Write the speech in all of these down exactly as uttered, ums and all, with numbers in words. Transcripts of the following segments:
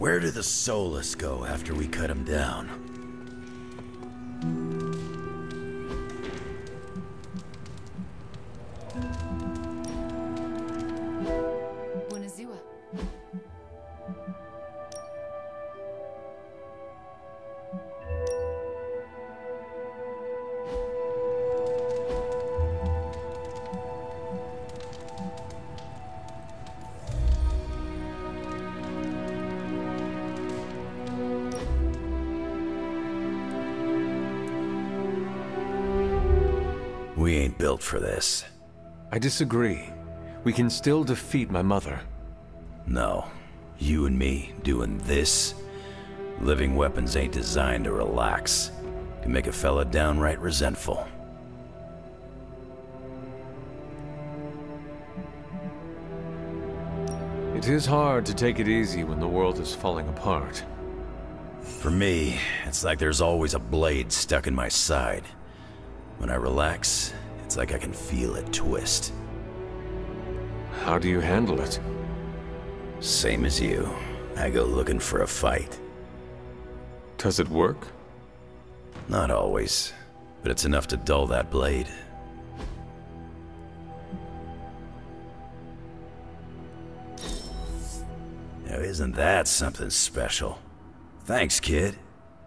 Where do the Soulless go after we cut them down? Buonasera. We ain't built for this. I disagree. We can still defeat my mother. No. You and me doing this? Living weapons ain't designed to relax. Can make a fella downright resentful. It is hard to take it easy when the world is falling apart. For me, it's like there's always a blade stuck in my side. When I relax, it's like I can feel it twist. How do you handle it? Same as you. I go looking for a fight. Does it work? Not always, but it's enough to dull that blade. Now isn't that something special? Thanks, kid.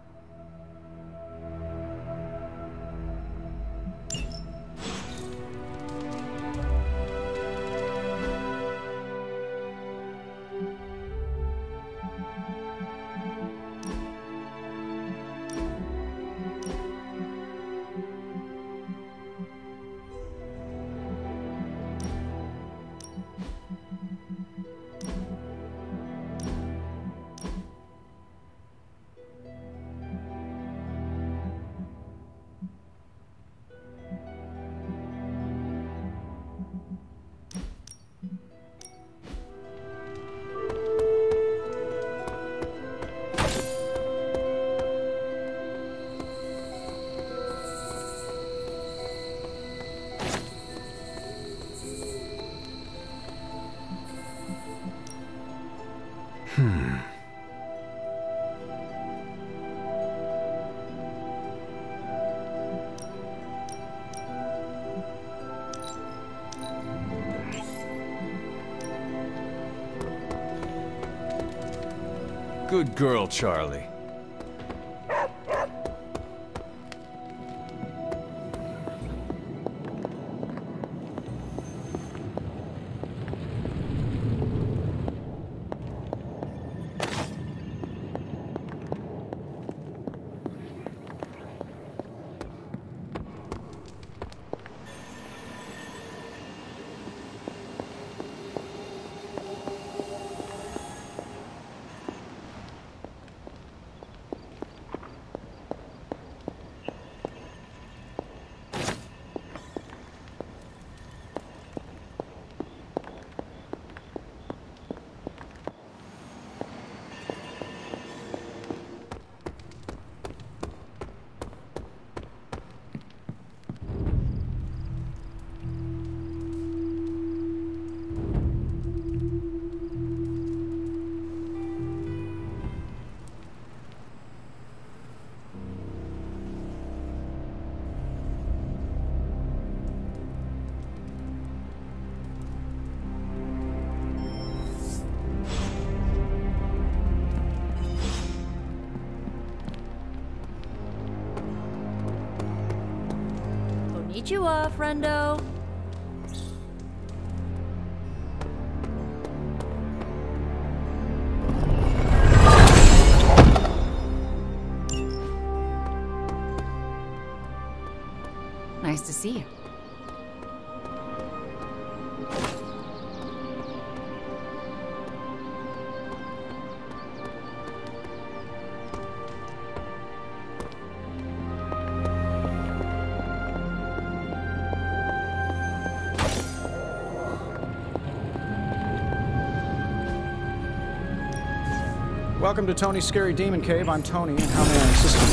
Hmm. Good girl, Charlie. Konnichiwa, friendo. Nice to see you. Welcome to Tony's Scary Demon Cave. I'm Tony, and how may I assist you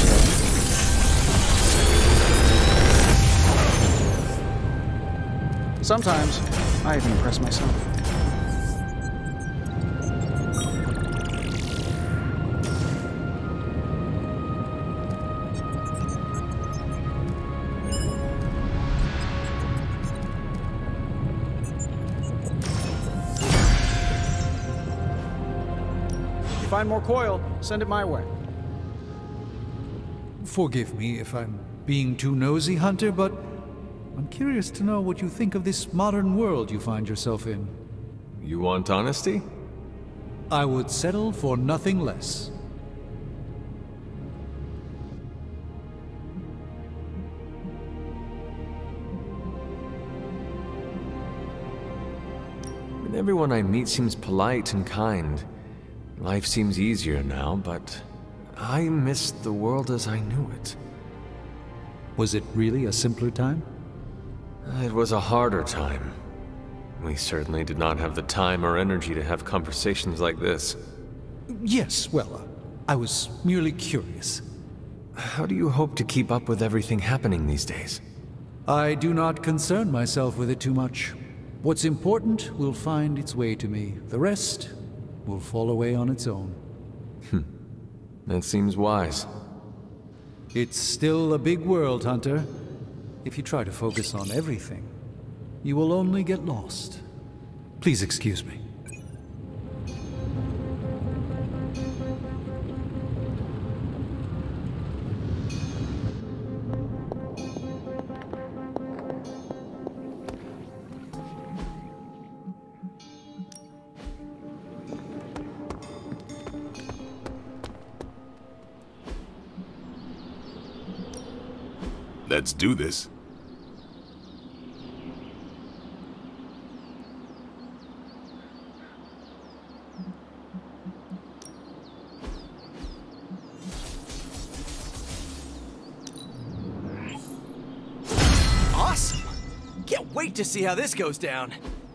today? Sometimes, I even impress myself. Find more coil, send it my way. Forgive me if I'm being too nosy, Hunter, but I'm curious to know what you think of this modern world you find yourself in. You want honesty? I would settle for nothing less. Everyone I meet seems polite and kind. Life seems easier now, but I miss the world as I knew it. Was it really a simpler time? It was a harder time. We certainly did not have the time or energy to have conversations like this. Yes, well, uh, I was merely curious. How do you hope to keep up with everything happening these days? I do not concern myself with it too much. What's important will find its way to me. The rest will fall away on its own. Hmm. That seems wise. It's still a big world, Hunter. If you try to focus on everything, you will only get lost. Please excuse me. Let's do this. Awesome! Can't wait to see how this goes down.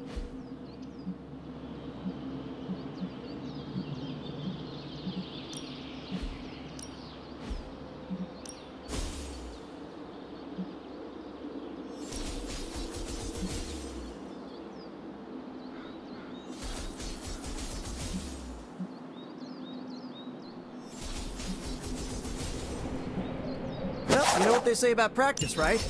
Well, you know what they say about practice, right?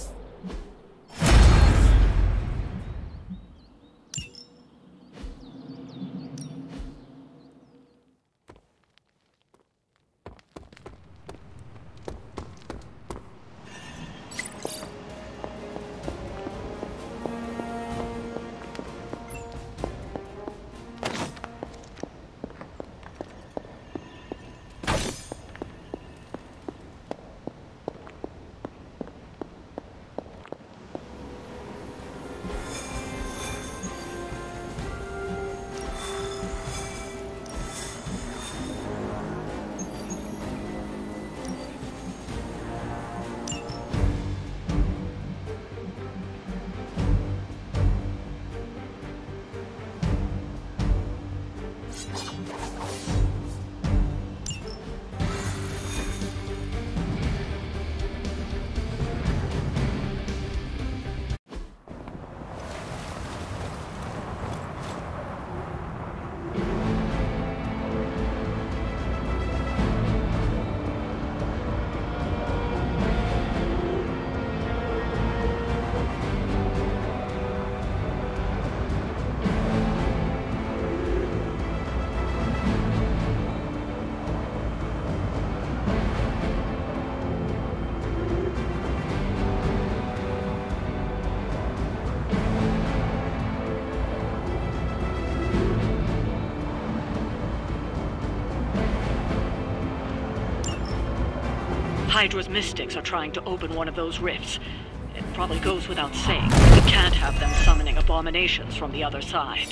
Hydra's mystics are trying to open one of those rifts. It probably goes without saying, we can't have them summoning abominations from the other side.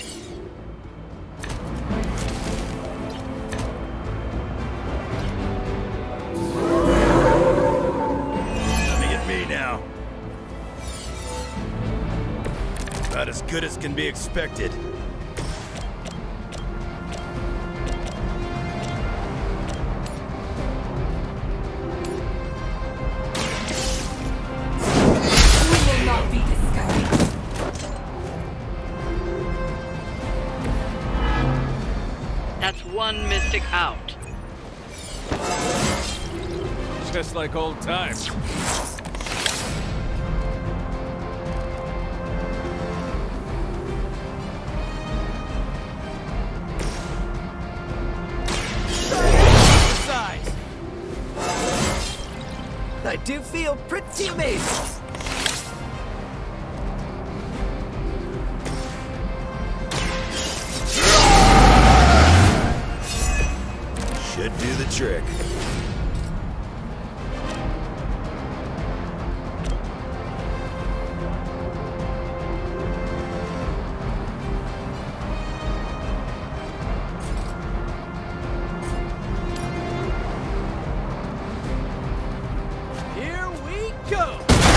Coming at me now. About as good as can be expected. That's one mystic out. Just like old times. do feel pretty amazing. Should do the trick. Here we go!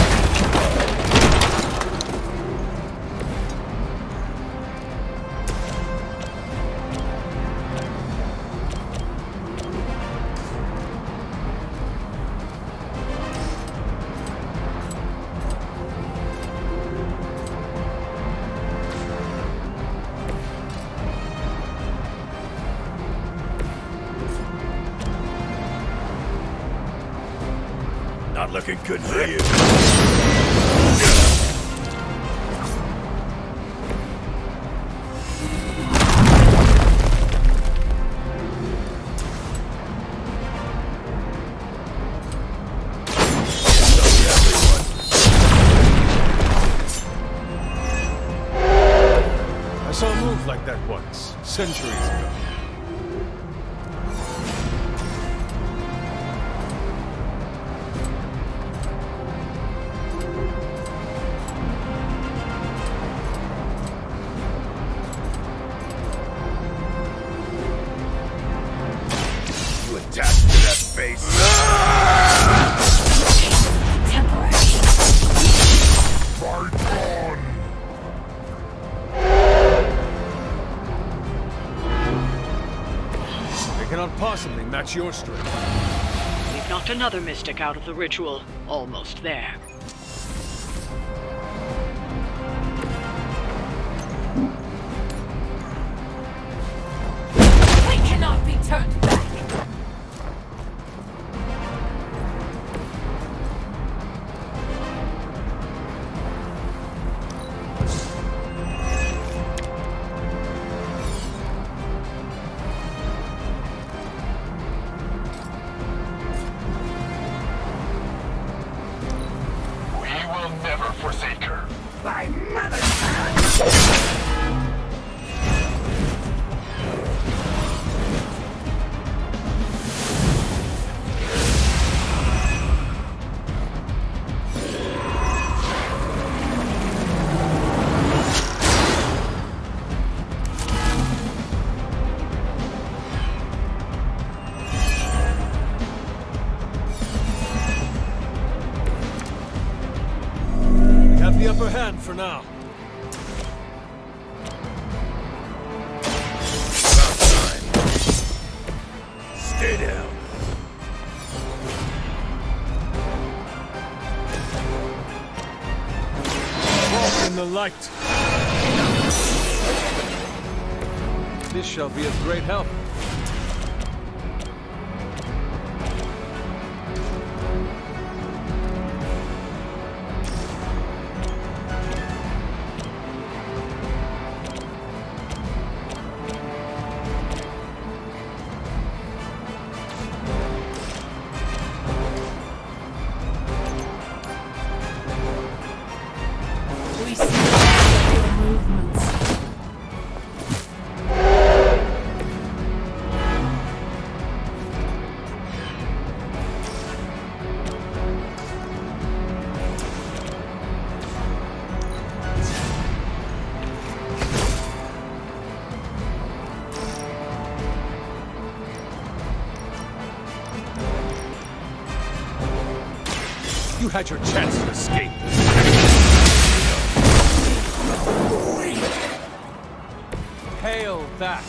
Not looking good for you. I saw a move like that once, centuries ago. You attached to that face. They cannot possibly match your strength. We've knocked another mystic out of the ritual. Almost there. We cannot be turned back! Never forsake her. By mother's hand! The upper hand for now. About time. Stay down. Walk in the light. This shall be of great help. We see your movements. You had your chance to escape. Hail that!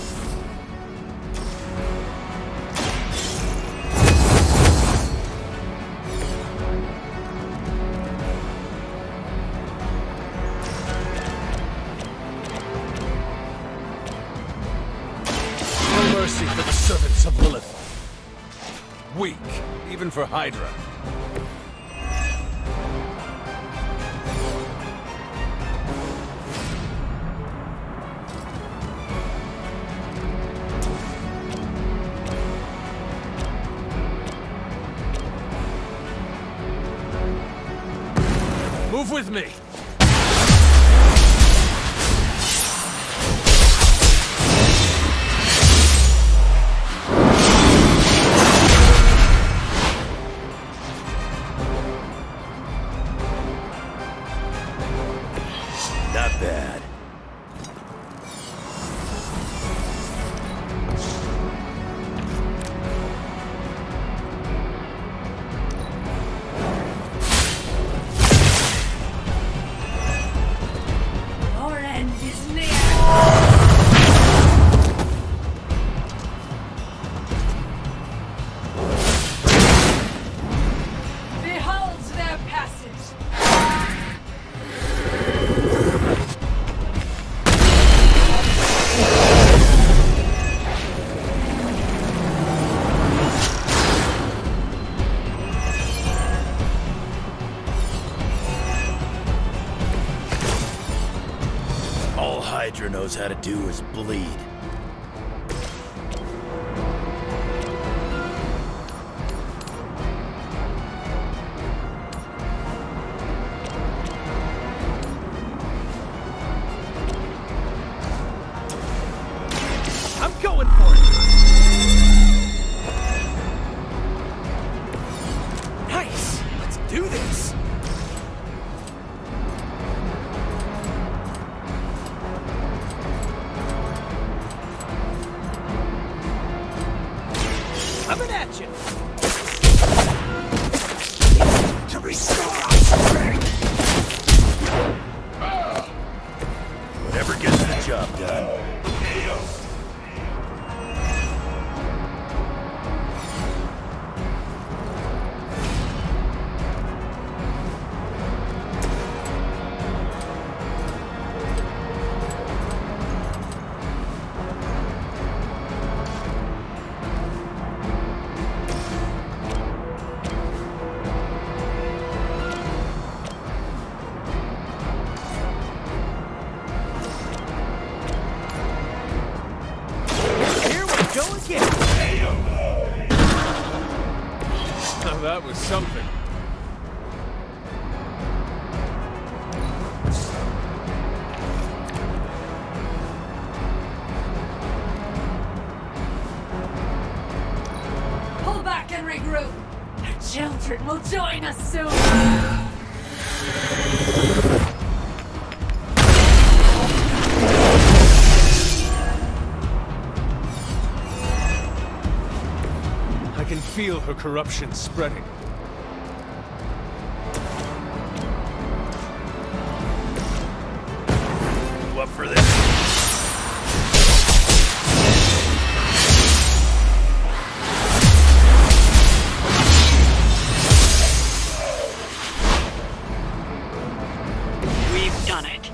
No mercy for the servants of Lilith. Weak, even for Hydra. Move with me! Not bad. Your end is near. Behold their passage. All Hydra knows how to do is bleed. I'm going for it! Nice! Let's do this! Coming at you! To restore our strength! Whatever gets the job done. Here we go again! Now that was something. Pull back and regroup. Our children will join us soon. I can feel her corruption spreading. You up for this? We've done it.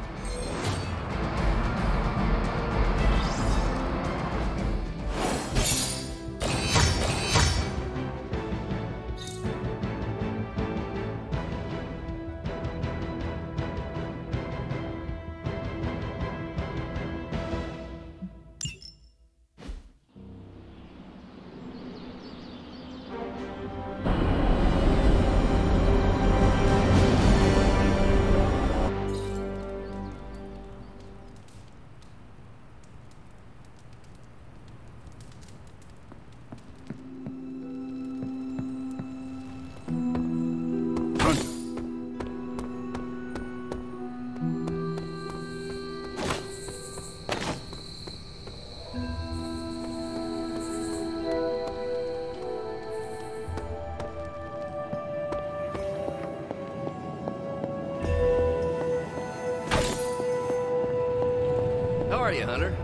How are you, Hunter?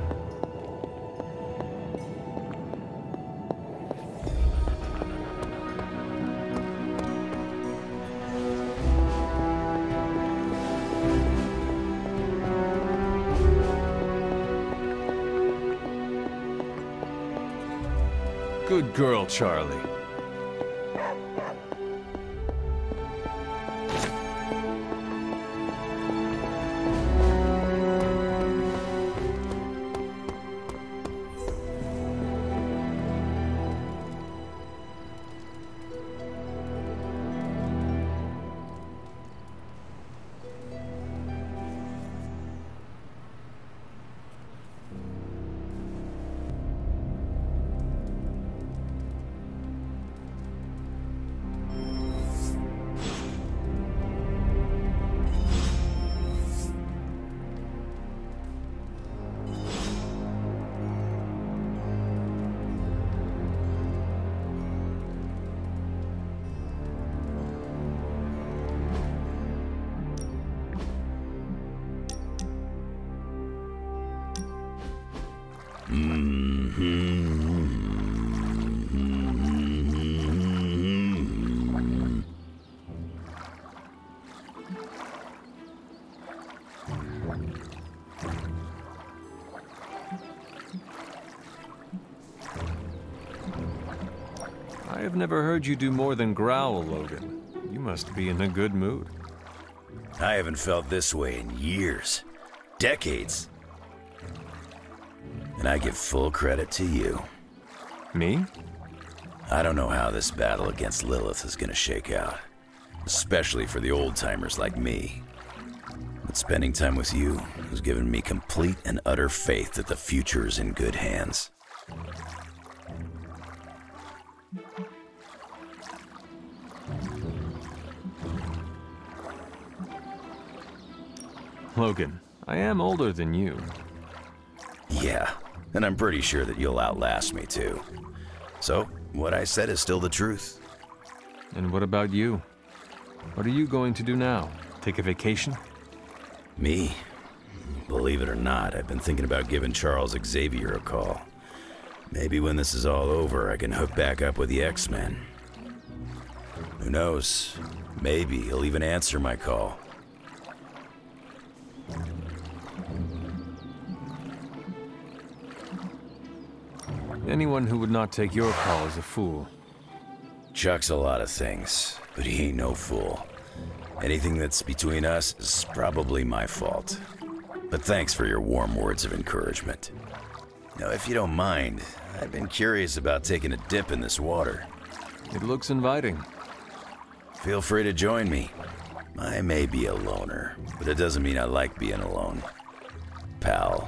Good girl, Charlie. I have never heard you do more than growl, Logan. You must be in a good mood. I haven't felt this way in years. Decades. And I give full credit to you. Me? I don't know how this battle against Lilith is gonna shake out. Especially for the old-timers like me. But spending time with you has given me complete and utter faith that the future is in good hands. Logan, I am older than you. Yeah, and I'm pretty sure that you'll outlast me too. So, what I said is still the truth. And what about you? What are you going to do now? Take a vacation? Me? Believe it or not, I've been thinking about giving Charles Xavier a call. Maybe when this is all over, I can hook back up with the X-Men. Who knows? Maybe he'll even answer my call. Anyone who would not take your call is a fool. Chuck's a lot of things, but he ain't no fool. Anything that's between us is probably my fault. But thanks for your warm words of encouragement. Now, if you don't mind, I've been curious about taking a dip in this water. It looks inviting. Feel free to join me. I may be a loner, but it doesn't mean I like being alone. Pal.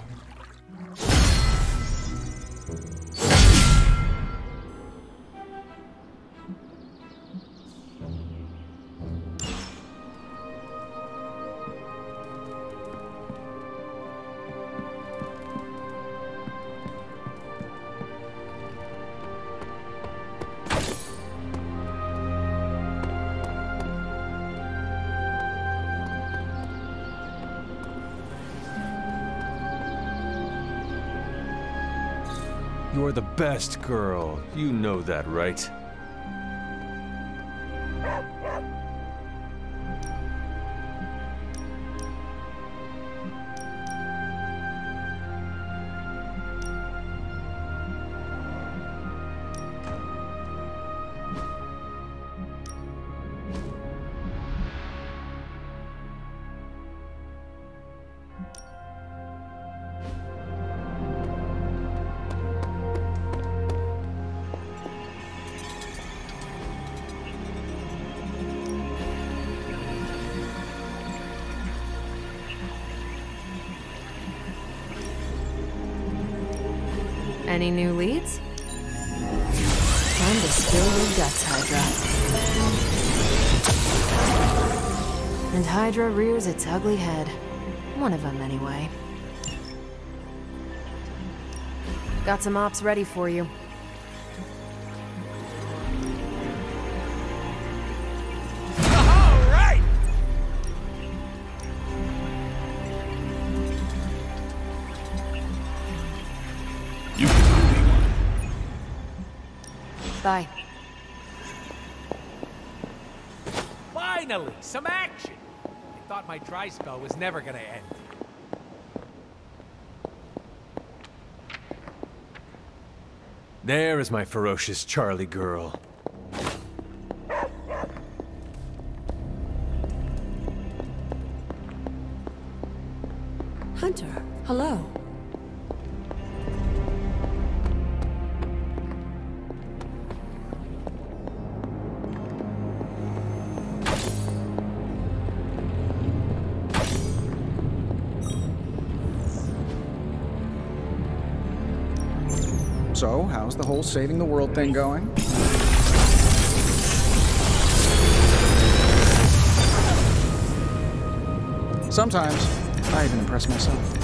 You're the best girl. You know that, right? Any new leads? Time to spill your guts, Hydra. And Hydra rears its ugly head. One of them, anyway. Got some ops ready for you. Bye. Finally, some action! I thought my dry spell was never gonna end. There is my ferocious Charlie girl. Hunter, hello. So, how's the whole saving the world thing going? Sometimes, I even impress myself.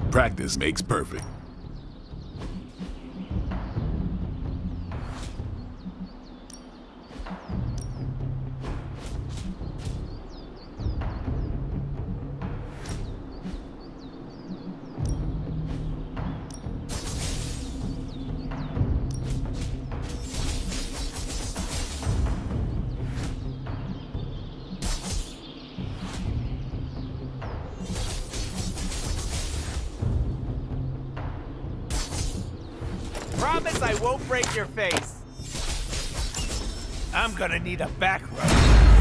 Practice makes perfect. Promise I won't break your face. I'm gonna need a back rub.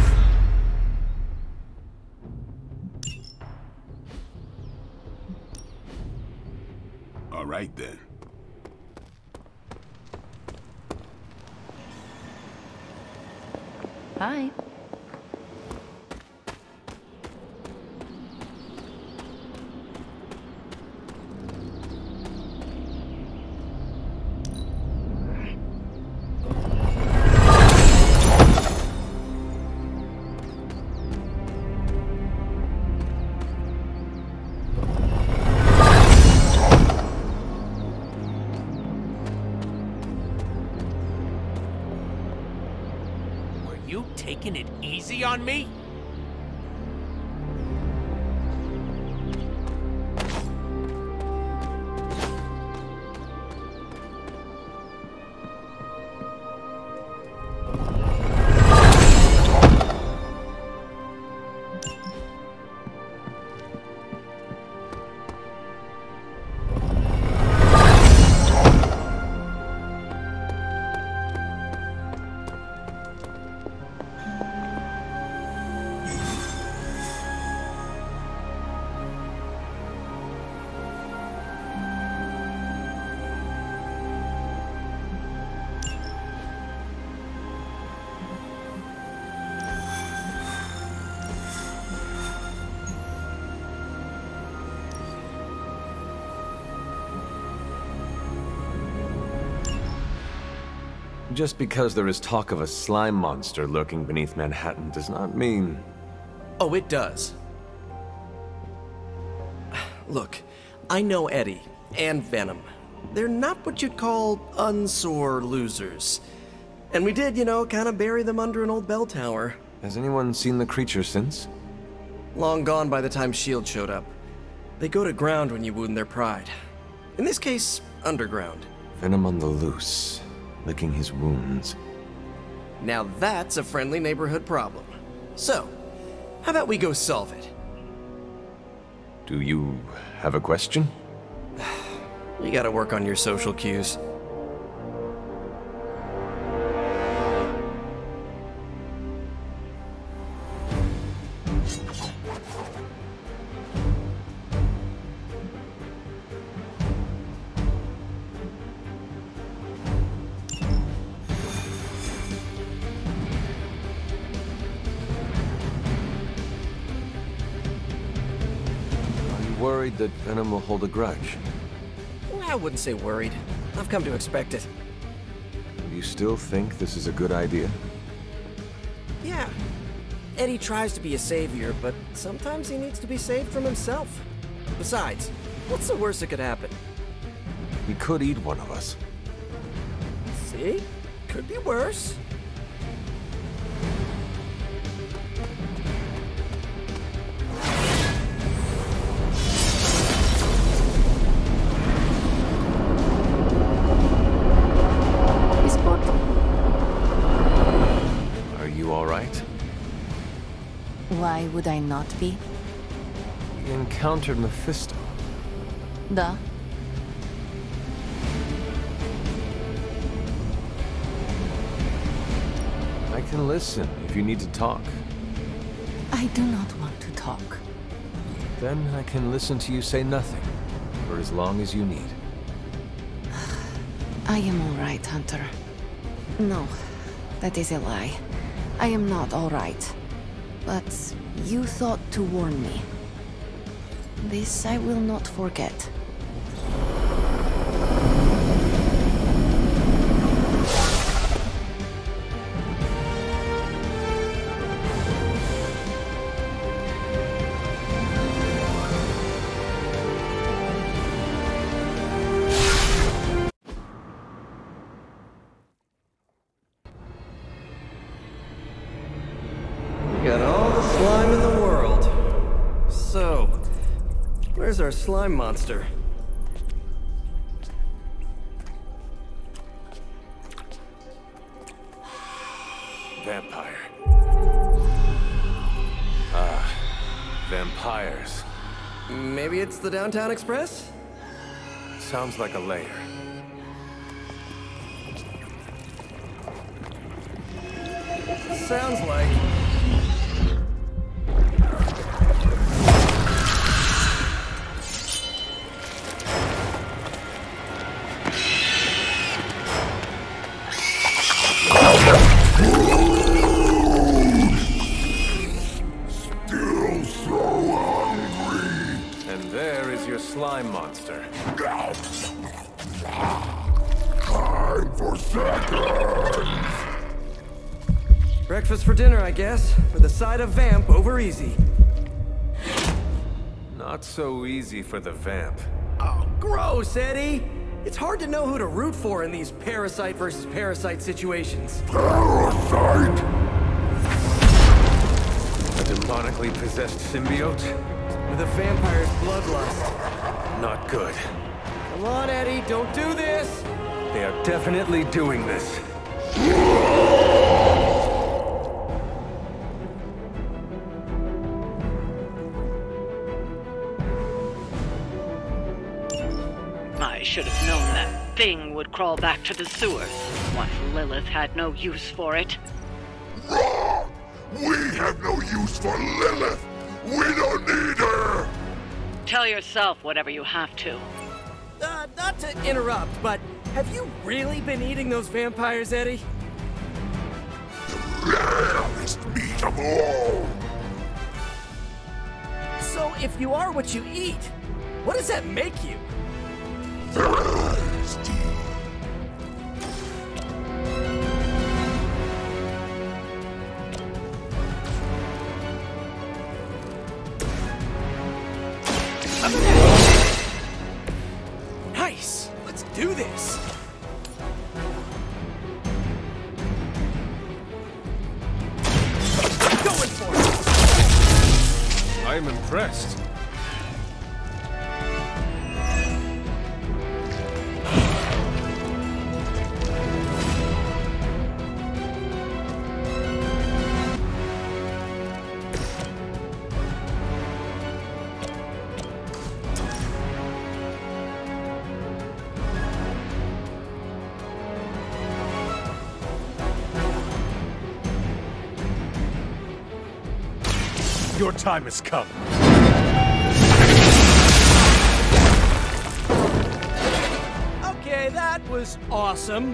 All right then. Hi. You taking it easy on me? Just because there is talk of a slime monster lurking beneath Manhattan does not mean... Oh, it does. Look, I know Eddie and Venom. They're not what you'd call unsore losers. And we did, you know, kind of bury them under an old bell tower. Has anyone seen the creature since? Long gone by the time S H I E L D showed up. They go to ground when you wound their pride. In this case, underground. Venom on the loose, licking his wounds. Now that's a friendly neighborhood problem. So, how about we go solve it? Do you have a question? You gotta work on your social cues. Worried that Venom will hold a grudge? I wouldn't say worried. I've come to expect it. Do you still think this is a good idea? Yeah. Eddie tries to be a savior, but sometimes he needs to be saved from himself. Besides, what's the worst that could happen? He could eat one of us. See? Could be worse. Why would I not be? We encountered Mephisto. Duh. I can listen if you need to talk. I do not want to talk. Then I can listen to you say nothing, for as long as you need. I am all right, Hunter. No, that is a lie. I am not all right. But you thought to warn me. This I will not forget. Where's our slime monster? Vampire. Ah, vampires. Maybe it's the Downtown Express? Sounds like a lair. Sounds like... Still so hungry. And there is your slime monster. Time for seconds. Breakfast for dinner, I guess. With a side of vamp over easy. Not so easy for the vamp. Oh, gross, Eddie! It's hard to know who to root for in these parasite versus parasite situations. Parasite? A demonically possessed symbiote? With a vampire's bloodlust. Not good. Come on, Eddie, don't do this! They are definitely doing this. I should have known that thing would crawl back to the sewers once Lilith had no use for it. Wrong! We have no use for Lilith! We don't need her! Tell yourself whatever you have to. Uh, not to interrupt, but have you really been eating those vampires, Eddie? The rarest meat of all! So if you are what you eat, what does that make you? Thirsty. Nice! Let's do this! Going for it! I am impressed. Your time has come. Okay, that was awesome.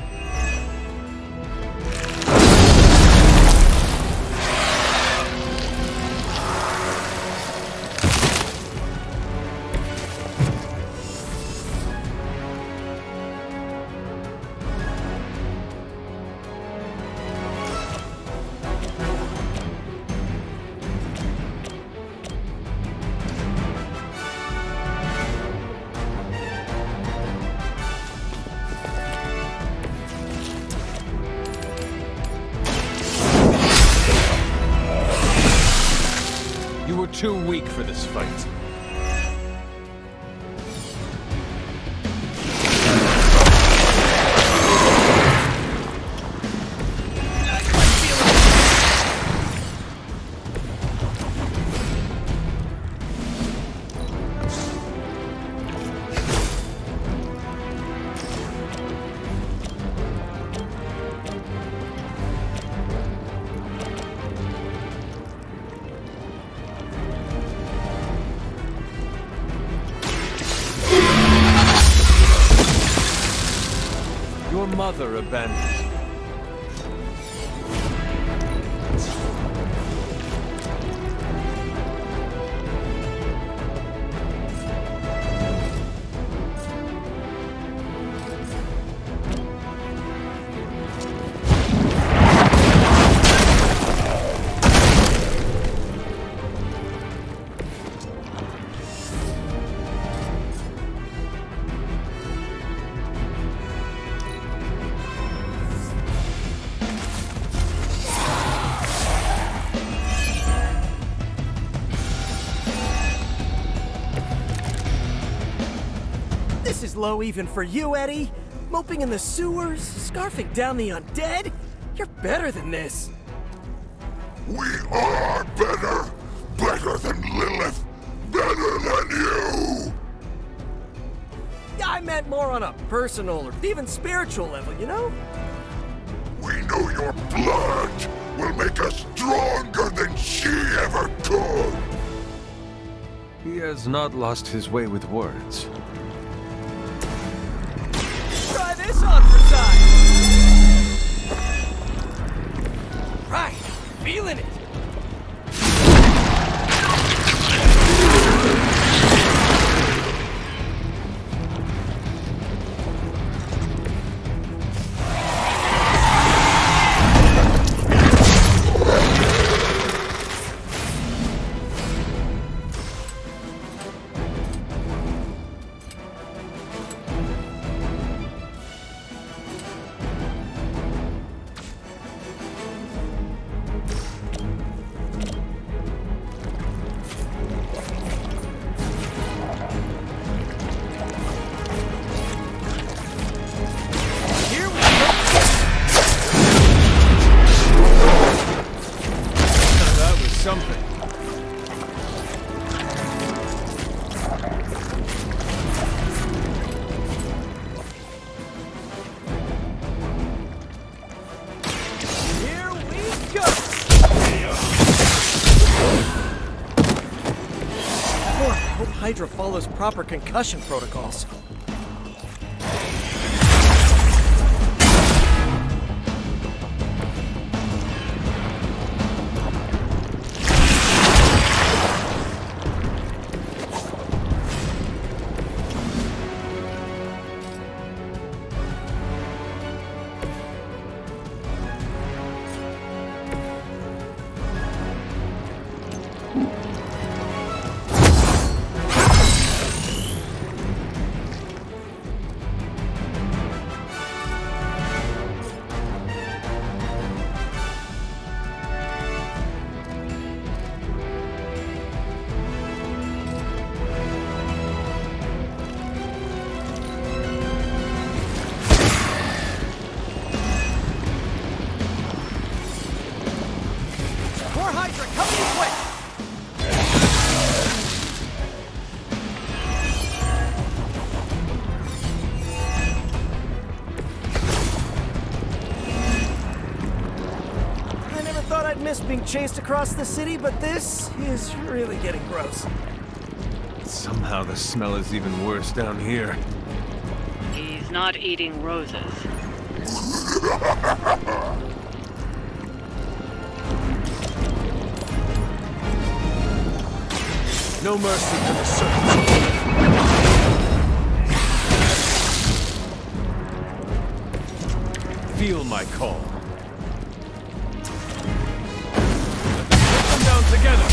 You were too weak for this fight. Your mother abandoned you. is low even for you, Eddie. Moping in the sewers, scarfing down the undead. You're better than this. We are better! Better than Lilith! Better than you! I meant more on a personal or even spiritual level, you know? We know your blood will make us stronger than she ever could! He has not lost his way with words. Try this on for size! Right, feeling it! Hydra follows proper concussion protocols. Being chased across the city, but this is really getting gross. Somehow the smell is even worse down here. He's not eating roses. No mercy to the servants. Feel my call. Down together.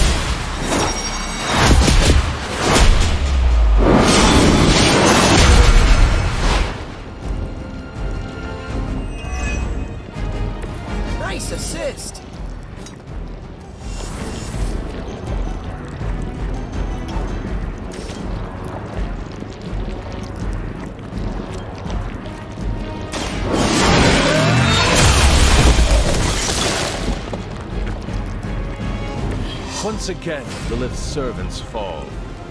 Nice assist. Once again, Lilith's servants fall.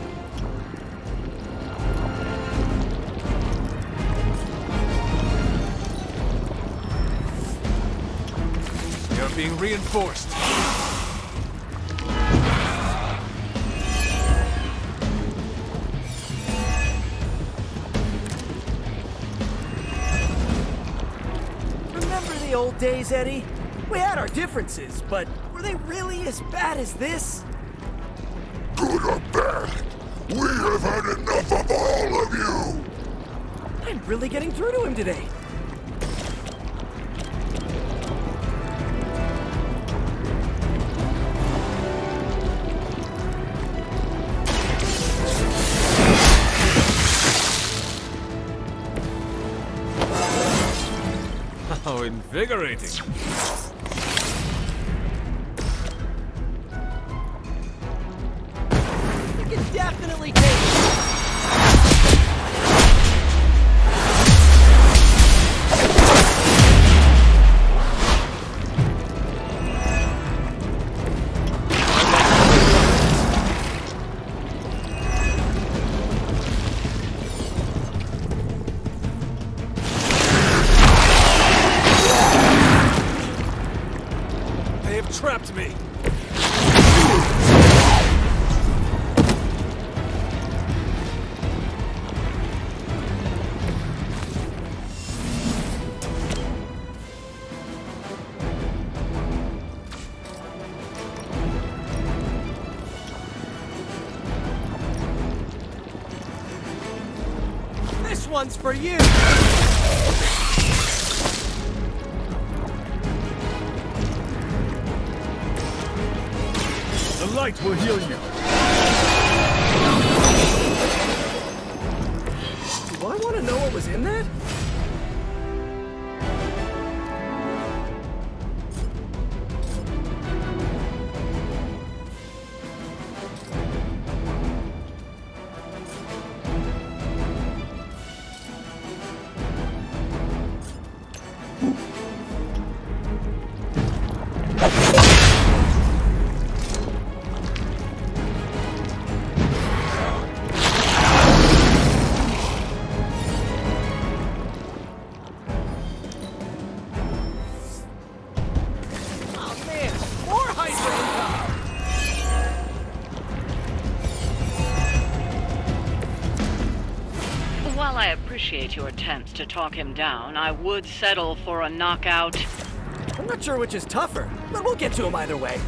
They are being reinforced. Remember the old days, Eddie? We had our differences, but were they really as bad as this? Good or bad, we have had enough of all of you! I'm really getting through to him today. How invigorating! You can definitely take it. one's for you! The light will heal you. Do I want to know what was in that? While I appreciate your attempts to talk him down, I would settle for a knockout. I'm not sure which is tougher, but we'll get to him either way.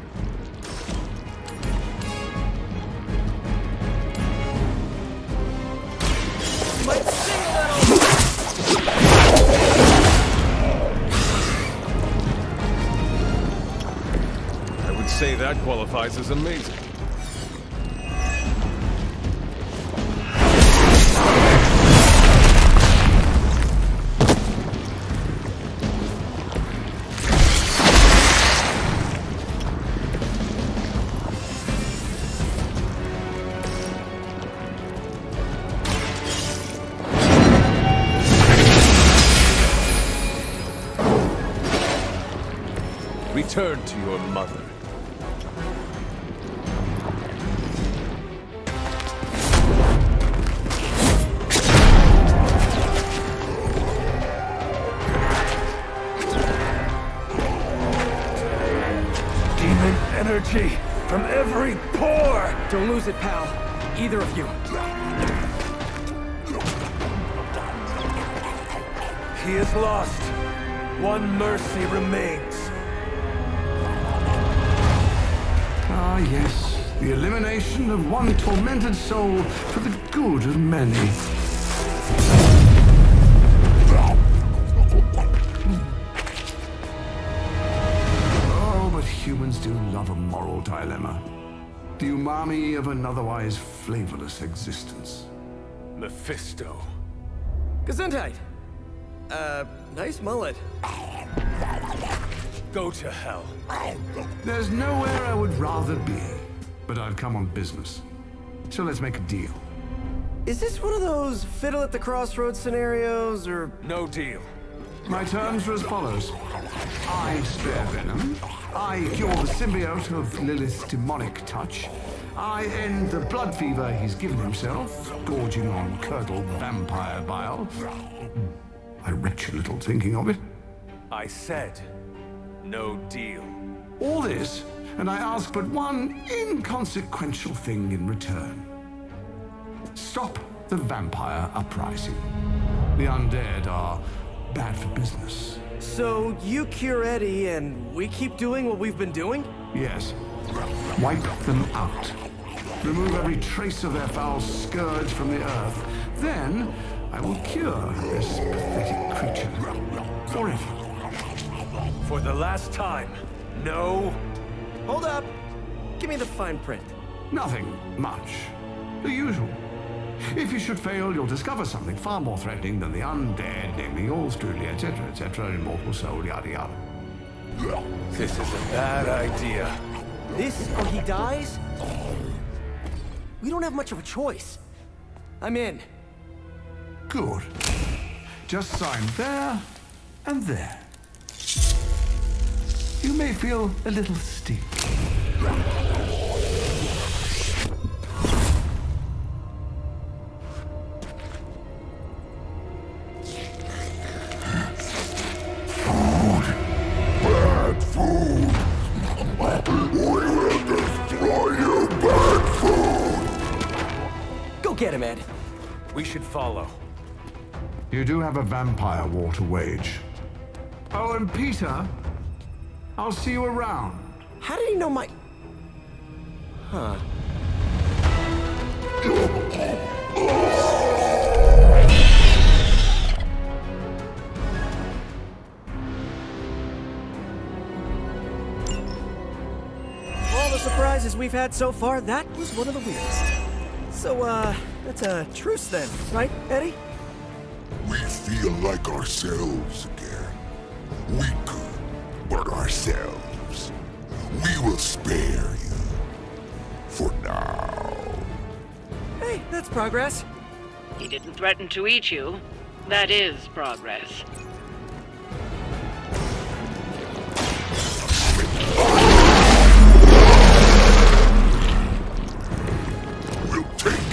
Might sing a little. I would say that qualifies as amazing. Return to your mother. Demon energy from every pore! Don't lose it, pal. Either of you. He is lost. One mercy remains. Ah, yes. The elimination of one tormented soul for the good of many. Oh, but humans do love a moral dilemma. The umami of an otherwise flavorless existence. Mephisto. Gesundheit. Uh, nice mullet. Go to hell. There's nowhere I would rather be, but I've come on business. So let's make a deal. Is this one of those fiddle at the crossroads scenarios, or...? No deal. My terms are as follows. I spare Venom. I cure the symbiote of Lilith's demonic touch. I end the blood fever he's given himself, gorging on curdled vampire bile. I retch a little thinking of it. I said, no deal. All this, and I ask but one inconsequential thing in return. Stop the vampire uprising. The undead are bad for business. So you cure Eddie, and we keep doing what we've been doing? Yes. Wipe them out. Remove every trace of their foul scourge from the earth. Then, I will cure this pathetic creature. Forever. For the last time, no. Hold up. Give me the fine print. Nothing much. The usual. If you should fail, you'll discover something far more threatening than the undead, namely yours truly, et cetera, et cetera, immortal soul, yada yada. This is a bad idea. This or he dies? We don't have much of a choice. I'm in. Good. Just sign there and there. You may feel a little sting. Bad food! We will destroy you, bad food! Go get him, Ed. We should follow. You do have a vampire war to wage. Oh, and Peter, I'll see you around. How did he know my... Huh. we've had so far, that was one of the weirdest. So, uh, that's a truce then, right, Eddie? We feel like ourselves again. Weaker, but ourselves. We will spare you. For now. Hey, that's progress. He didn't threaten to eat you. That is progress. We'll take it.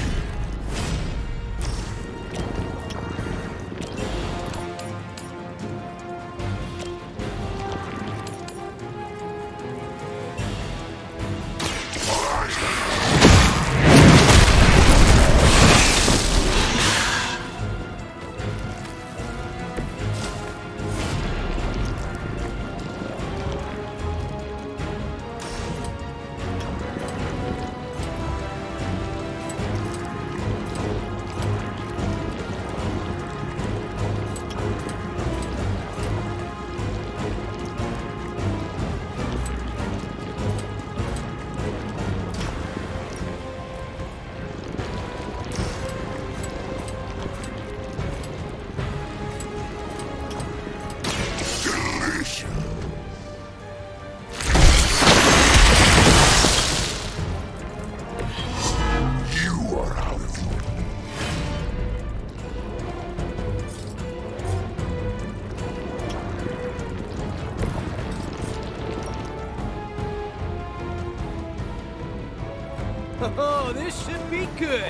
Oh, this should be good.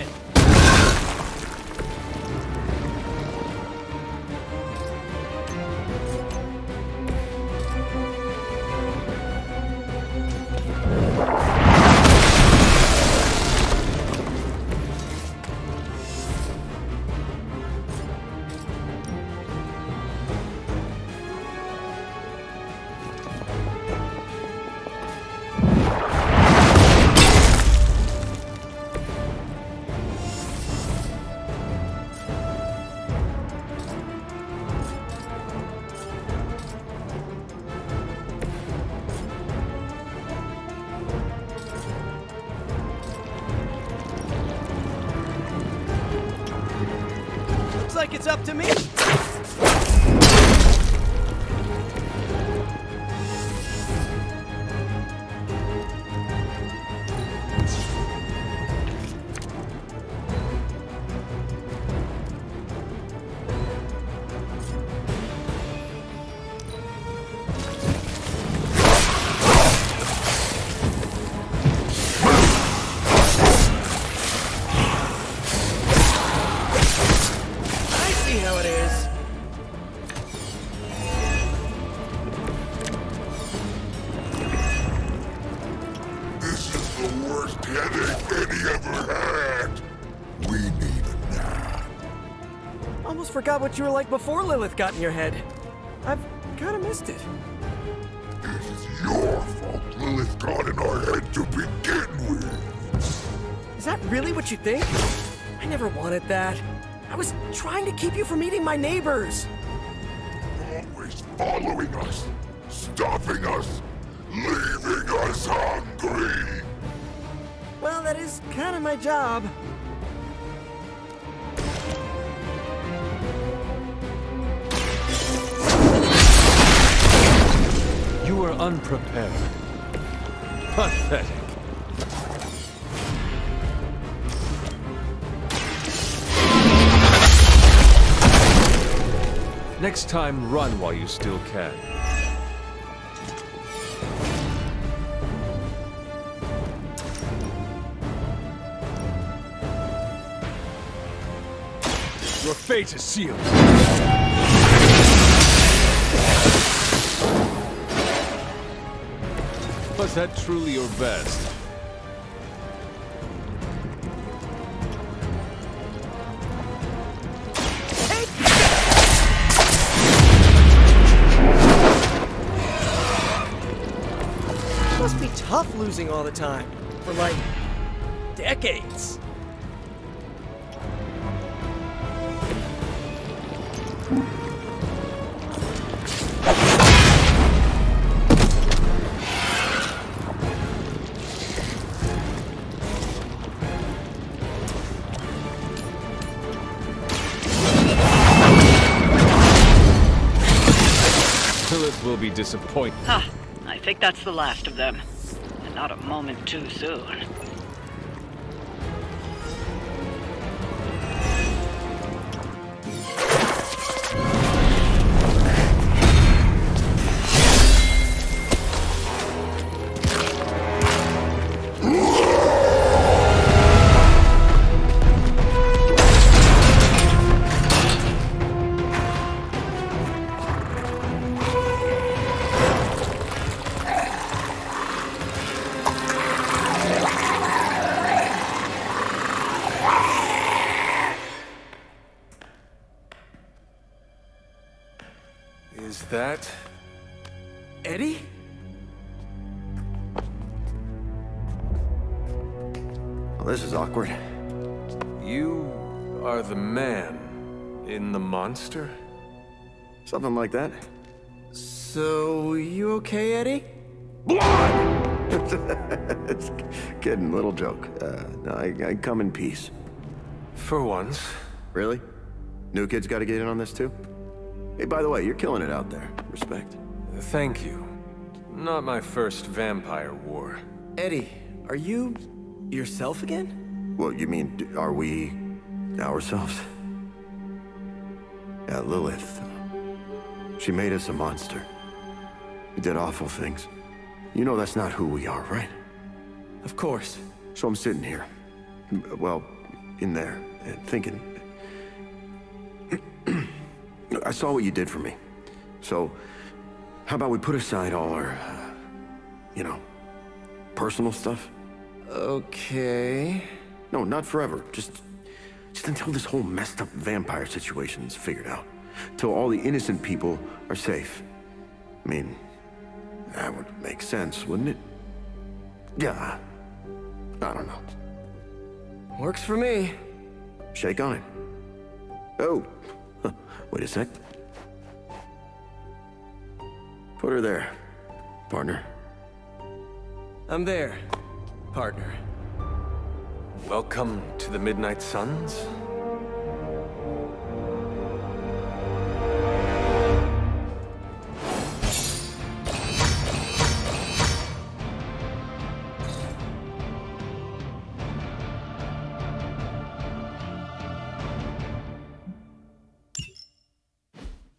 Like it's up to me. Forgot what you were like before Lilith got in your head. I've kind of missed it. It is your fault Lilith got in our head to begin with. Is that really what you think? I never wanted that. I was trying to keep you from eating my neighbors. Always following us, stopping us, leaving us hungry. Well, that is kind of my job. You were unprepared. Pathetic. Next time, run while you still can. Your fate is sealed. Was that truly your best? Must be tough losing all the time. For like, decades. will be disappointed. Ha! I think that's the last of them. And not a moment too soon. Is that... Eddie? Well, this is awkward. You are the man in the monster? Something like that. So, you okay, Eddie? Blood! It's kidding, little joke. Uh, no, I, I come in peace. For once. Really? New kids gotta get in on this too? Hey, by the way, you're killing it out there. Respect. Thank you. Not my first vampire war. Eddie, are you yourself again? Well, you mean, are we ourselves? Yeah, Lilith. She made us a monster. We did awful things. You know that's not who we are, right? Of course. So I'm sitting here, well, in there, thinking... I saw what you did for me. So, how about we put aside all our, uh, you know, personal stuff? Okay... No, not forever. Just, just until this whole messed up vampire situation is figured out. Till all the innocent people are safe. I mean, that would make sense, wouldn't it? Yeah. I don't know. Works for me. Shake on it. Oh. Wait a sec. Put her there, partner. I'm there, partner. Welcome to the Midnight Suns?